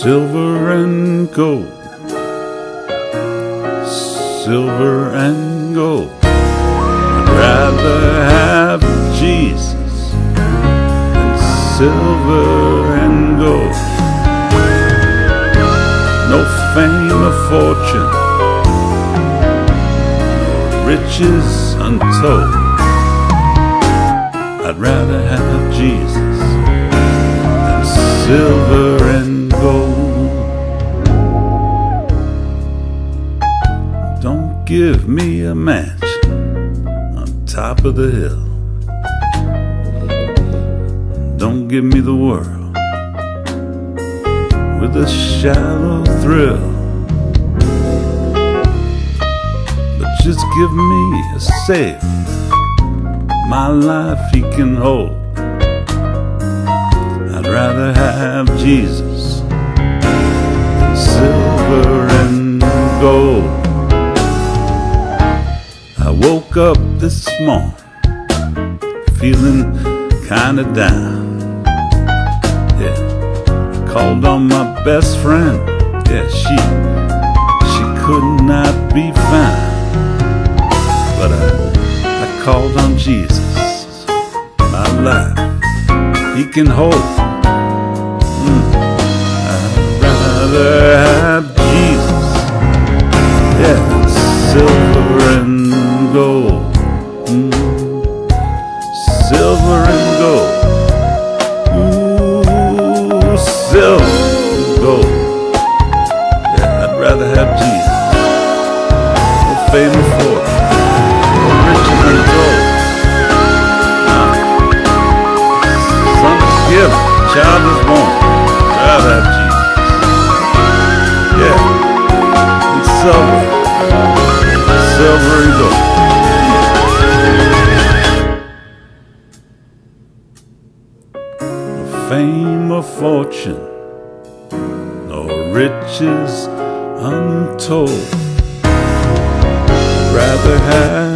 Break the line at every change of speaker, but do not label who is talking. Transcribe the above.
Silver and gold, silver and gold. I'd rather have Jesus than silver and gold. No fame or fortune, no riches untold. I'd rather have Jesus than silver and gold. Don't give me a mansion on top of the hill. Don't give me the world with a shallow thrill, but just give me a Savior, my life He can hold. I'd rather have Jesus than silver and gold. I woke up this morning feeling kinda down. Yeah, I called on my best friend. Yeah, she could not be found, but I called on Jesus, my life He can hold. I'd rather have Jesus, yeah, silver and gold. Silver and gold. Ooh, silver and gold. Yeah, I'd rather have Jesus. No fame or fortune, no riches untold. Son is given, child is born. I'd rather have Jesus. Yeah, and silver and gold. No fame or fortune, no riches untold. I'd rather have